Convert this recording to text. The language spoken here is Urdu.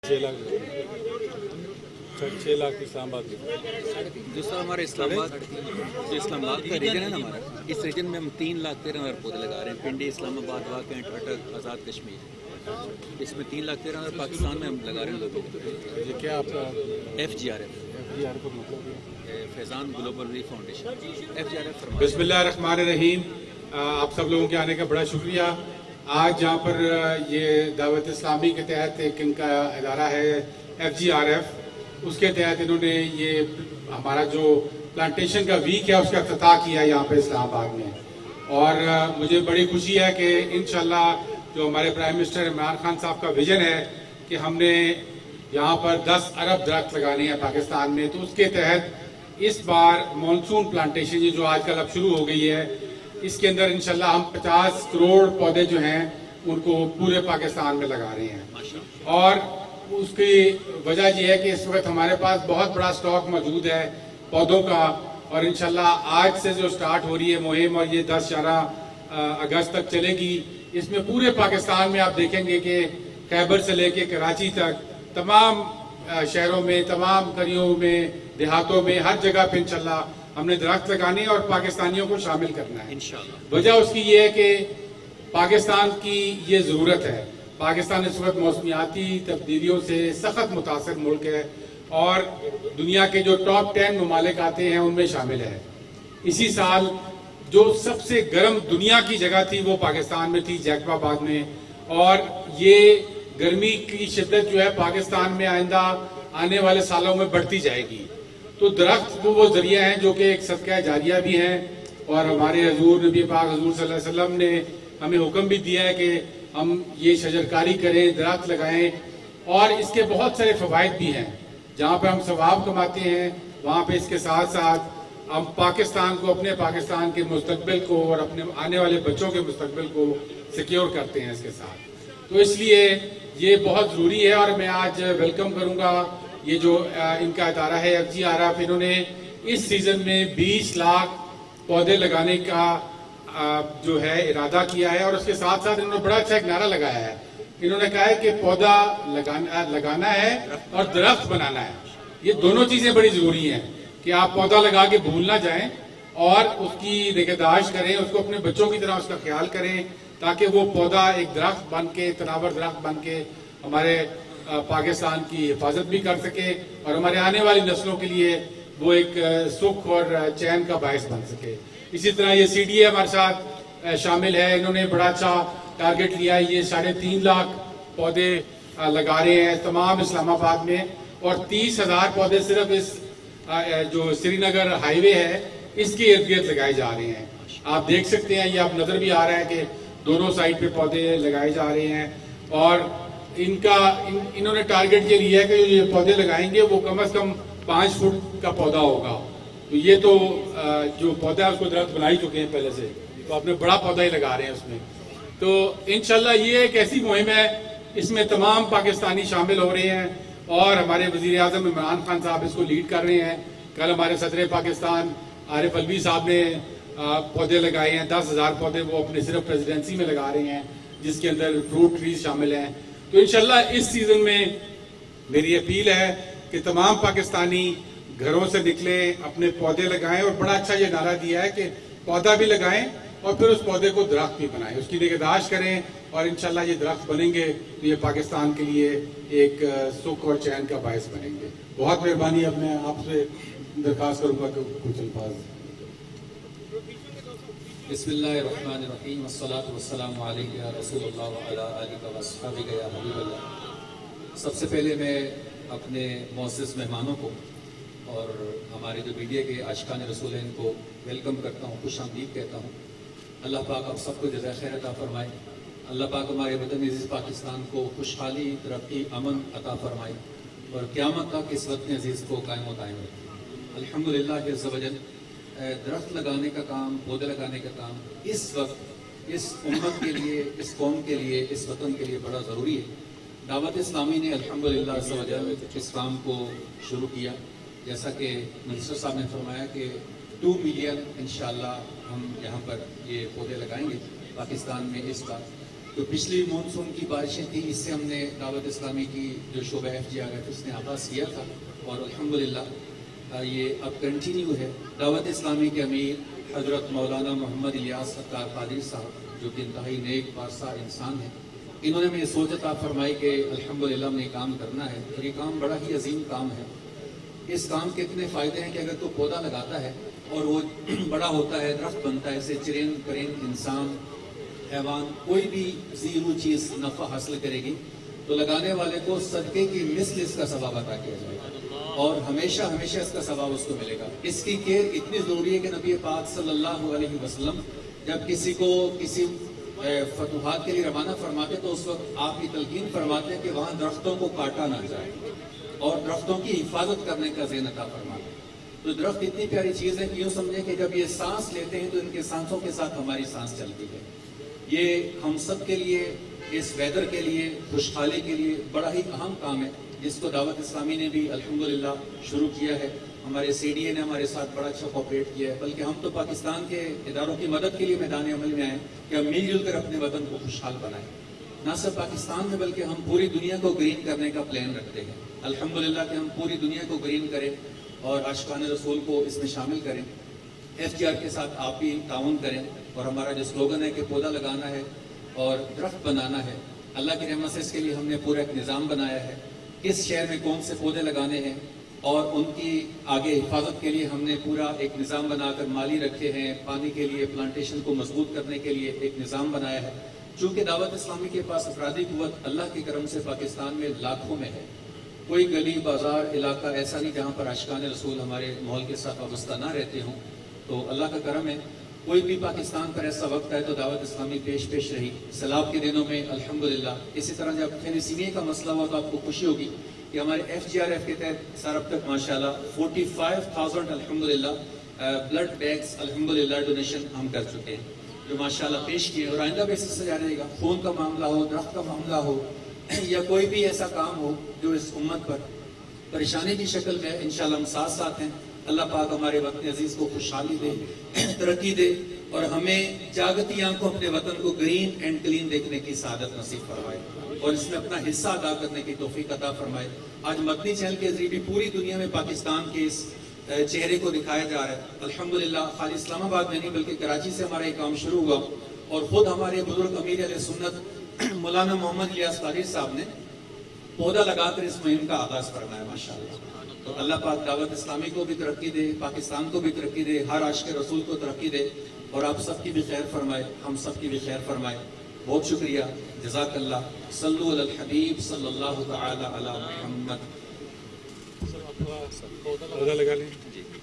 6 लाख اسلام آباد میں. جس طرح ہمارا اسلام آباد کا ریجن ہے نا ہمارا، اس ریجن میں ہم 3,13,000 پودے لگا رہے ہیں. پنڈی، اسلام آباد، واقعہ، اٹک، آزاد کشمیر، اس میں 3,13,000 پاکستان میں ہم لگا رہے ہیں لوگوں کو. یہ کیا آپ کا FGRF کا مطلب ہے؟ Faizan global relief foundation. FGRF بسم اللہ الرحمن الرحیم. آپ سب لوگوں کے آنے کا بڑا شکریہ. آج جہاں پر یہ دعوت اسلامی کے تحت ایک ان کا ادارہ ہے FGRF، اس کے تحت انہوں نے یہ ہمارا جو پلانٹیشن کا ویک ہے اس کا افتتاح کیا یہاں پہ اسلام آباد میں. اور مجھے بڑی خوشی ہے کہ انشاءاللہ جو ہمارے پرائم منسٹر عمران خان صاحب کا ویژن ہے کہ ہم نے یہاں پر 10 ارب درخت لگانے ہیں پاکستان میں، تو اس کے تحت اس بار مانسون پلانٹیشن یہ جو آج کل اب شروع ہو گئی ہے، اس کے اندر انشاءاللہ ہم 50 کروڑ پودے جو ہیں ان کو پورے پاکستان میں لگا رہے ہیں. اور اس کی وجہ یہ ہے کہ اس وقت ہمارے پاس بہت بڑا سٹاک موجود ہے پودوں کا، اور انشاءاللہ آج سے جو سٹارٹ ہو رہی ہے مہم، اور یہ 10-11 اگست تک چلے گی، اس میں پورے پاکستان میں آپ دیکھیں گے کہ خیبر سے لے کے کراچی تک تمام شہروں میں، تمام گلیوں میں، دیہاتوں میں، ہر جگہ پہ انشاءاللہ ہم نے درخت لگانے اور پاکستانیوں کو شامل کرنا ہے. وجہ اس کی یہ ہے کہ پاکستان کی یہ ضرورت ہے. پاکستان اس وقت موسمیاتی تبدیلیوں سے سخت متاثر ملک ہے، اور دنیا کے جو ٹاپ 10 ممالک آتے ہیں ان میں شامل ہے. اسی سال جو سب سے گرم دنیا کی جگہ تھی وہ پاکستان میں تھی، جیکب آباد میں. اور یہ گرمی کی شدت جو ہے پاکستان میں آئندہ آنے والے سالوں میں بڑھتی جائے گی. تو درخت وہ ذریعہ ہیں جو کہ ایک صدقہ جاریہ بھی ہیں، اور ہمارے حضور نبی پاک حضور صلی اللہ علیہ وسلم نے ہمیں حکم بھی دیا ہے کہ ہم یہ شجرکاری کریں، درخت لگائیں. اور اس کے بہت سارے فوائد بھی ہیں. جہاں پہ ہم ثواب کماتے ہیں وہاں پہ اس کے ساتھ ساتھ ہم پاکستان کو، اپنے پاکستان کے مستقبل کو اور اپنے آنے والے بچوں کے مستقبل کو سیکیور کرتے ہیں اس کے ساتھ. تو اس لیے یہ بہت ضروری ہے. اور میں آج ویلکم کروں گا یہ جو ان کا ادارہ ہے FGRF. انہوں نے اس سیزن میں 20 لاکھ پودے لگانے کا جو ہے ارادہ کیا ہے، اور اس کے ساتھ ساتھ انہوں نے بڑا اچھا ایک نعرہ لگایا ہے. انہوں نے کہا ہے کہ پودا لگانا ہے اور درخت بنانا ہے. یہ دونوں چیزیں بڑی ضروری ہیں کہ آپ پودا لگا کے بھول نہ جائیں، اور اس کی نگہداشت کریں، اس کو اپنے بچوں کی طرح اس کا خیال کریں، تاکہ وہ پودا ایک درخت بن کے، تناور درخت بن کے ہمارے پاکستان کی حفاظت بھی کر سکے، اور ہمارے آنے والی نسلوں کے لیے وہ ایک سکھ اور چین کا باعث بن سکے. اسی طرح یہ CDA ہمارے ساتھ شامل ہے. انہوں نے بڑا اچھا ٹارگٹ لیا ہے. یہ 3.5 لاکھ پودے لگا رہے ہیں تمام اسلام آباد میں، اور 30,000 پودے صرف اس جو سری نگر ہائی وے ہے اس کے ارد گرد لگائے جا رہے ہیں. آپ دیکھ سکتے ہیں، یہ آپ نظر بھی آ رہا ہے کہ دونوں سائڈ پہ پودے لگائے جا رہے ہیں. اور انہوں نے ٹارگٹ یہ لیا ہے کہ یہ پودے لگائیں گے وہ کم از کم 5 فٹ کا پودا ہوگا. تو یہ تو جو پودا ہے اس کو درخت بنا ہی چکے ہیں پہلے سے، تو اپنے بڑا پودا ہی لگا رہے ہیں اس میں. تو انشاءاللہ یہ ایک ایسی مہم ہے، اس میں تمام پاکستانی شامل ہو رہے ہیں، اور ہمارے وزیر اعظم عمران خان صاحب اس کو لیڈ کر رہے ہیں. کل ہمارے صدر پاکستان عارف الوی صاحب نے پودے لگائے ہیں. 10,000 پودے وہ اپنے صرف پریزیڈنسی میں لگا رہے ہیں، جس کے اندر فروٹ ٹریز شامل ہیں. تو انشاءاللہ اس سیزن میں میری اپیل ہے کہ تمام پاکستانی گھروں سے نکلیں، اپنے پودے لگائیں. اور بڑا اچھا یہ نعرہ دیا ہے کہ پودا بھی لگائیں اور پھر اس پودے کو درخت بھی بنائیں، اس کی نگہداشت کریں، اور انشاءاللہ یہ درخت بنیں گے تو یہ پاکستان کے لیے ایک سکھ اور چین کا باعث بنیں گے. بہت مہربانی. اب میں آپ سے درخواست کروں گا کہ کچھ الفاظ. بسم اللہ الرحمن الرحیم. والصلاة والسلام علیک یا رسول اللہ وعلی آلک واصحابک یا حبیب اللہ. سب سے پہلے میں اپنے معزز مہمانوں کو اور ہمارے جو میڈیا کے عاشقان رسول ہیں ان کو ویلکم کرتا ہوں، خوش آمدید کہتا ہوں. اللہ پاک آپ سب کو جزائے خیر عطا فرمائے. اللہ پاک ہمارے وطن عزیز پاکستان کو خوشحالی، ترقی، امن عطا فرمائے، اور قیامت تک اس وطن عزیز کو قائم و دائم رکھے. الحمدللہ عز و جل درخت لگانے کا کام، پودے لگانے کا کام اس وقت اس امت کے لیے، اس قوم کے لیے، اس وطن کے لیے بڑا ضروری ہے. دعوت اسلامی نے الحمدللہ عز و جل اس کام کو شروع کیا. جیسا کہ منسٹر صاحب نے فرمایا کہ 2 ملین انشاءاللہ ہم یہاں پر یہ پودے لگائیں گے پاکستان میں اس بار. تو پچھلی مونسون کی بارشیں تھیں، اس سے ہم نے دعوت اسلامی کی جو شعبہ FGRF اس نے آغاز کیا تھا، اور الحمدللہ یہ اب کنٹینیو ہے۔ دعوت اسلامی کے امیر حضرت مولانا محمد الیاس ستار قادری صاحب، جو کہ انتہائی نیک پارسا انسان ہیں، انہوں نے ہمیں سوچ عطا فرمائی کہ الحمدللہ ہم نے یہ کام کرنا ہے، اور یہ کام بڑا ہی عظیم کام ہے۔ اس کام کے اتنے فائدے ہیں کہ اگر تو پودا لگاتا ہے اور وہ بڑا ہوتا ہے، درخت بنتا ہے، اسے چرند پرند انسان حیوان کوئی بھی زیرو چیز نفع حاصل کرے گی، تو لگانے والے کو صدقے کی مثل اس کا ثواب عطا کیا جائے گا، اور ہمیشہ ہمیشہ اس کا ثواب اس کو ملے گا۔ اس کی کیئر اتنی ضروری ہے کہ نبی پاک صلی اللہ علیہ وسلم جب کسی کو کسی فتوحات کے لیے روانہ فرماتے تو اس وقت آپ کی تلقین فرماتے ہیں کہ وہاں درختوں کو کاٹا نہ جائے اور درختوں کی حفاظت کرنے کا ذہن عطا فرماتے ہیں۔ تو درخت اتنی پیاری چیز ہے کہ یوں سمجھیں کہ جب یہ سانس لیتے ہیں تو ان کے سانسوں کے ساتھ ہماری سانس چلتی ہے۔ یہ ہم سب کے لیے، اس ویدر کے لیے، خوشحالی کے لیے بڑا ہی اہم کام ہے، جس کو دعوت اسلامی نے بھی الحمدللہ شروع کیا ہے۔ ہمارے CDA نے ہمارے ساتھ بڑا اچھا کوآپریٹ کیا ہے، بلکہ ہم تو پاکستان کے اداروں کی مدد کے لیے میدان عمل میں آئے کہ ہم مل جل کر اپنے وطن کو خوشحال بنائیں۔ نہ صرف پاکستان میں بلکہ ہم پوری دنیا کو گرین کرنے کا پلان رکھتے ہیں، الحمدللہ کہ ہم پوری دنیا کو گرین کریں اور عاشقان رسول کو اس میں شامل کریں۔ FGR کے ساتھ آپ بھی تعاون کریں، اور ہمارا جو سلوگن ہے کہ پودا لگانا ہے اور درخت بنانا ہے، اللہ کی رحمت سے اس کے لیے ہم نے پورا ایک نظام بنایا ہے، کس شہر میں کون سے پودے لگانے ہیں، اور ان کی آگے حفاظت کے لیے ہم نے پورا ایک نظام بنا کر مالی رکھے ہیں، پانی کے لیے، پلانٹیشن کو مضبوط کرنے کے لیے ایک نظام بنایا ہے۔ چونکہ دعوت اسلامی کے پاس افرادی قوت اللہ کے کرم سے پاکستان میں لاکھوں میں ہے، کوئی گلی بازار علاقہ ایسا نہیں جہاں پر عاشقان رسول ہمارے ماحول کے ساتھ وابستہ نہ رہتے ہوں، تو اللہ کا کرم ہے۔ کوئی بھی پاکستان پر ایسا وقت ہے تو دعوت اسلامی پیش رہی سیلاب کے دنوں میں الحمدللہ۔ اسی طرح جب تھیلیسیمیا کا مسئلہ ہوا تو آپ کو خوشی ہوگی کہ ہمارے FGRF کے تحت سر اب تک ماشاءاللہ 45,000 الحمدللہ بلڈ بیگز الحمدللہ ڈونیشن ہم کر چکے ہیں، جو ماشاءاللہ پیش کیے، اور آئندہ بھی اسی سے جاری رہے گا۔ خون کا معاملہ ہو، درخت کا معاملہ ہو، یا کوئی بھی ایسا کام ہو جو اس امت پر پریشانی کی شکل میں، انشاءاللہ ہم ساتھ ساتھ ہیں۔ اللہ پاک ہمارے وطن عزیز کو خوشحالی دے، ترقی دے، اور ہمیں جاگتی آنکھوں اپنے وطن کو گرین اینڈ کلین دیکھنے کی سعادت نصیب فرمائے، اور اس میں اپنا حصہ ادا کرنے کی توفیق عطا فرمائے۔ آج مدنی چینل کے ذریعے بھی پوری دنیا میں پاکستان کے اس چہرے کو دکھایا جا رہا ہے الحمدللہ۔ خالی اسلام آباد میں نہیں بلکہ کراچی سے ہمارا یہ کام شروع ہوا، اور خود ہمارے بزرگ امیر اہل سنت مولانا محمد الیاس قادری صاحب نے پودا لگا کر اس مہم کا آغاز فرمایا ماشاءاللہ۔ تو اللہ پاک دعوت اسلامی کو بھی ترقی دے، پاکستان کو بھی ترقی دے، ہر عاشق رسول کو ترقی دے، اور آپ سب کی بھی خیر فرمائے، ہم سب کی بھی خیر فرمائے۔ بہت شکریہ، جزاک اللہ۔ صلو علی الحبیب صلی اللہ تعالی علی محمد۔ پودا لگا لیں۔